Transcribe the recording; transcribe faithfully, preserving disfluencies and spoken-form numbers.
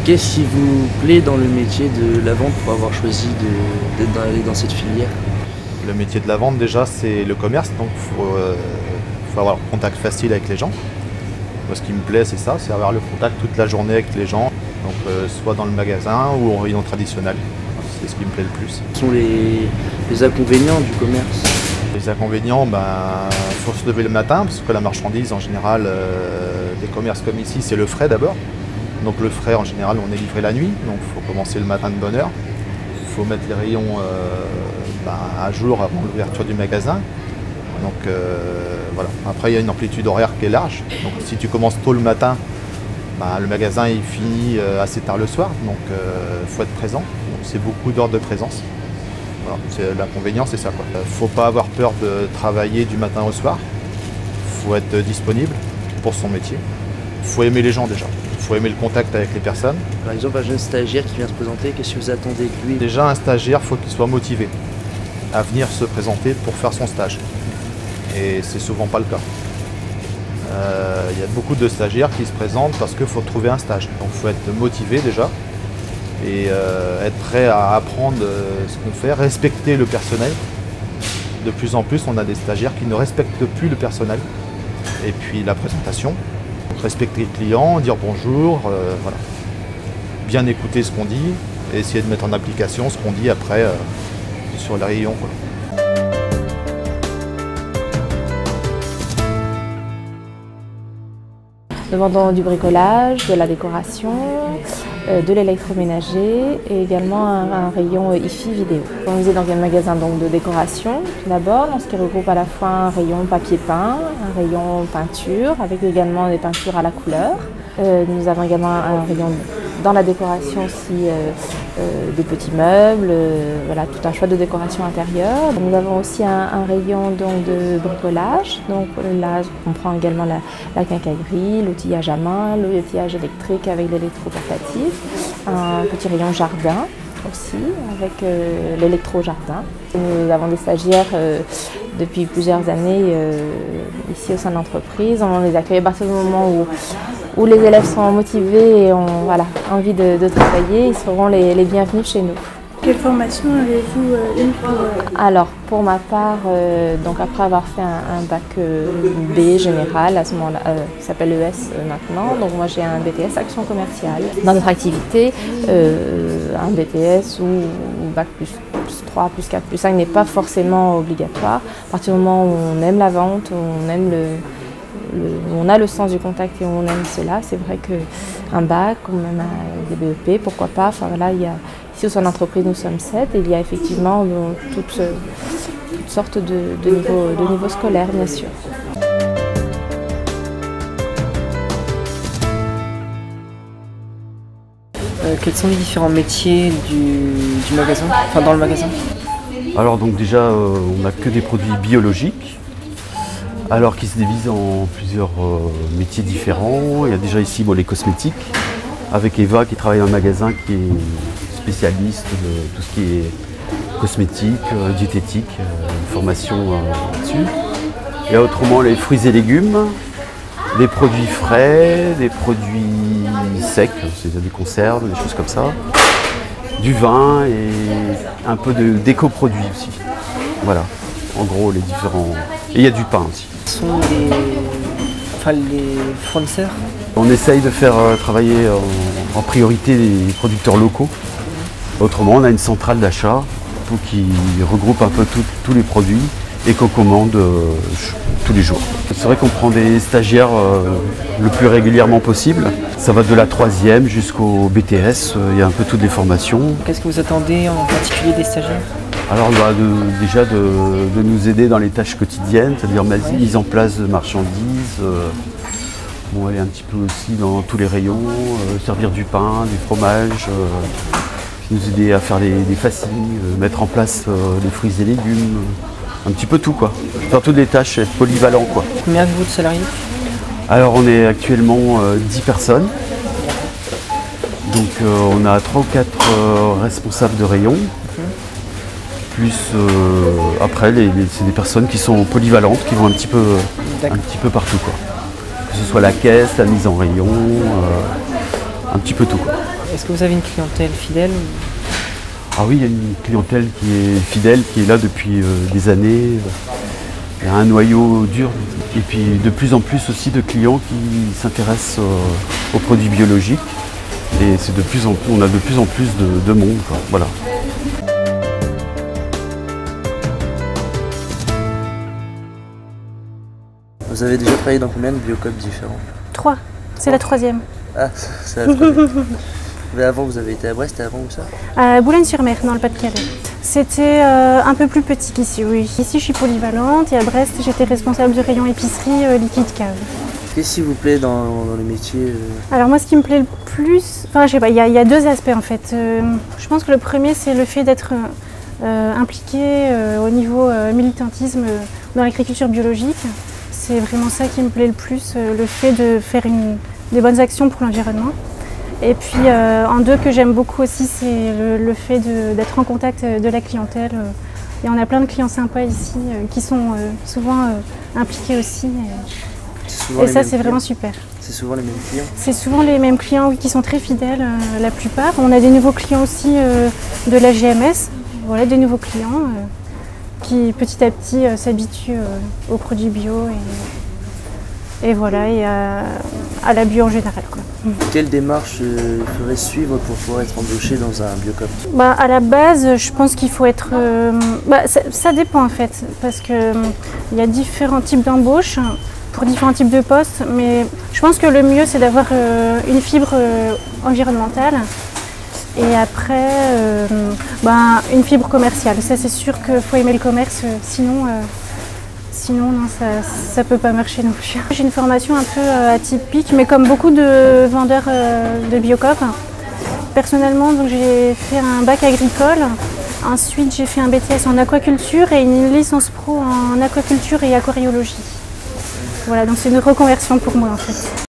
Qu'est-ce qui vous plaît dans le métier de la vente pour avoir choisi d'être dans, dans cette filière? Le métier de la vente, déjà, c'est le commerce, donc il faut, euh, faut avoir un contact facile avec les gens. Moi, ce qui me plaît, c'est ça, c'est avoir le contact toute la journée avec les gens, donc euh, soit dans le magasin ou au rayon traditionnel. C'est ce qui me plaît le plus. Quels sont les, les inconvénients du commerce? Les inconvénients, il ben, faut se lever le matin, parce que la marchandise, en général, euh, des commerces comme ici, c'est le frais d'abord. Donc le frais, en général, on est livré la nuit, donc il faut commencer le matin de bonne heure. Il faut mettre les rayons euh, ben, à jour avant l'ouverture du magasin. Donc euh, voilà. Après, il y a une amplitude horaire qui est large. Donc si tu commences tôt le matin, ben, le magasin il finit euh, assez tard le soir, donc il euh, faut être présent. C'est beaucoup d'heures de présence. Voilà. L'inconvénient, c'est ça. Il ne faut pas avoir peur de travailler du matin au soir. Il faut être disponible pour son métier. Il faut aimer les gens déjà. Il faut aimer le contact avec les personnes. Par exemple, un jeune stagiaire qui vient se présenter, qu'est-ce que vous attendez de lui? Déjà, un stagiaire, il faut qu'il soit motivé à venir se présenter pour faire son stage. Et c'est souvent pas le cas. Euh, il y a beaucoup de stagiaires qui se présentent parce qu'il faut trouver un stage. Donc il faut être motivé déjà et euh, être prêt à apprendre euh, ce qu'on fait, respecter le personnel. De plus en plus, on a des stagiaires qui ne respectent plus le personnel. Et puis la présentation. Donc, respecter le client, dire bonjour, euh, voilà. Bien écouter ce qu'on dit et essayer de mettre en application ce qu'on dit après euh, sur les rayons, quoi. Nous vendons du bricolage, de la décoration, euh, de l'électroménager et également un, un rayon I F I vidéo. On est dans un magasin donc, de décoration tout d'abord, ce qui regroupe à la fois un rayon papier peint, un rayon peinture avec également des peintures à la couleur. Euh, nous avons également un rayon dans la décoration aussi euh, euh, des petits meubles, euh, voilà, tout un choix de décoration intérieure. Nous avons aussi un, un rayon donc, de bricolage, donc là on prend également la, la quincaillerie, l'outillage à main, l'outillage électrique avec l'électroportatif, un petit rayon jardin aussi avec euh, l'électro-jardin. Nous avons des stagiaires euh, depuis plusieurs années euh, ici au sein de l'entreprise. On les accueille à partir du moment où où les élèves sont motivés et ont voilà, envie de, de travailler, ils seront les, les bienvenus chez nous. Quelle formation avez-vous euh, eu pour euh... Alors, pour ma part, euh, donc après avoir fait un, un bac euh, B général, à ce moment-là, euh, qui s'appelle E S euh, maintenant, donc moi j'ai un B T S Action commerciale. Dans notre activité, euh, un B T S ou, ou bac plus, plus trois, plus quatre, plus cinq n'est pas forcément obligatoire. À partir du moment où on aime la vente, on aime le Le, on a le sens du contact et on aime cela, c'est vrai qu'un bac ou même un, des B E P, pourquoi pas. Enfin, voilà, il y a, ici au sein de l'entreprise nous sommes sept et il y a effectivement donc, toutes, toutes sortes de, de, niveaux, de niveaux scolaires bien sûr. Euh, quels sont les différents métiers du, du magasin, enfin dans le magasin? Alors donc déjà euh, on n'a que des produits biologiques. Alors qui se divisent en plusieurs euh, métiers différents. Il y a déjà ici bon, les cosmétiques, avec Eva qui travaille dans le magasin, qui est spécialiste de tout ce qui est cosmétique, euh, diététique, euh, formation euh, là-dessus. Il y a autrement les fruits et légumes, des produits frais, des produits secs, c'est-à-dire des conserves, des choses comme ça, du vin et un peu de d'éco-produits aussi. Voilà, en gros les différents... Et il y a du pain aussi. Quels sont les, enfin, les fournisseurs? On essaye de faire euh, travailler en, en priorité les producteurs locaux. Autrement, on a une centrale d'achat qui regroupe un peu tous les produits et qu'on commande euh, tous les jours. C'est vrai qu'on prend des stagiaires euh, le plus régulièrement possible. Ça va de la troisième jusqu'au B T S, il euh, y a un peu toutes les formations. Qu'est-ce que vous attendez en particulier des stagiaires? Alors bah, de, déjà de, de nous aider dans les tâches quotidiennes, c'est-à-dire mise en place de marchandises, euh, bon, aller un petit peu aussi dans tous les rayons, euh, servir du pain, du fromage, euh, nous aider à faire des, des facines, euh, mettre en place euh, des fruits et légumes, un petit peu tout quoi. Faire toutes les tâches, être polyvalent quoi. Combien avez-vous de salariés? Alors on est actuellement euh, dix personnes, donc euh, on a trois ou quatre euh, responsables de rayon. Plus euh, après, les, les, c'est des personnes qui sont polyvalentes, qui vont un petit peu, un petit peu partout, quoi. Que ce soit la caisse, la mise en rayon, euh, un petit peu tout, quoi. Est-ce que vous avez une clientèle fidèle ou... Ah oui, il y a une clientèle qui est fidèle, qui est là depuis euh, des années. Il y a un noyau dur. Et puis de plus en plus aussi de clients qui s'intéressent euh, aux produits biologiques. Et c'est de plus en plus, on a de plus en plus de, de monde, quoi. Voilà. Vous avez déjà travaillé dans combien de biocopes différents? Trois. C'est la troisième. Ah, c'est la troisième. Mais avant, vous avez été à Brest et avant où ça? À Boulogne-sur-Mer, dans le Pas-de-Calais. C'était euh, un peu plus petit qu'ici, oui. Ici, je suis polyvalente et à Brest, j'étais responsable du rayon épicerie euh, liquide cave. Qu'est-ce qui vous plaît dans, dans le métier euh... Alors moi, ce qui me plaît le plus, enfin, je sais pas, il y, y a deux aspects en fait. Euh, je pense que le premier, c'est le fait d'être euh, impliqué euh, au niveau euh, militantisme euh, dans l'agriculture biologique. C'est vraiment ça qui me plaît le plus, euh, le fait de faire une, des bonnes actions pour l'environnement. Et puis euh, en deux que j'aime beaucoup aussi, c'est le, le fait d'être en contact de la clientèle. Et on a plein de clients sympas ici euh, qui sont euh, souvent euh, impliqués aussi. Et, et ça, c'est vraiment super. C'est souvent les mêmes clients? C'est souvent les mêmes clients, oui, qui sont très fidèles euh, la plupart. On a des nouveaux clients aussi euh, de la G M S, voilà, des nouveaux clients euh, qui petit à petit euh, s'habituent euh, aux produits bio et, et voilà, et à, à la bio en général, quoi. Quelle démarche euh, il faudrait suivre pour pouvoir être embauché dans un biocop? Bah, à la base, je pense qu'il faut être... Euh, bah, ça, ça dépend en fait, parce qu'il euh, y a différents types d'embauches pour différents types de postes, mais je pense que le mieux c'est d'avoir euh, une fibre euh, environnementale et après euh, bah, une fibre commerciale. Ça c'est sûr qu'il faut aimer le commerce, sinon... Euh, Sinon, non, ça ne peut pas marcher non plus. J'ai une formation un peu euh, atypique, mais comme beaucoup de vendeurs euh, de biocop. Personnellement, j'ai fait un bac agricole. Ensuite, j'ai fait un B T S en aquaculture et une licence pro en aquaculture et aquariologie. Voilà, donc c'est une reconversion pour moi en fait.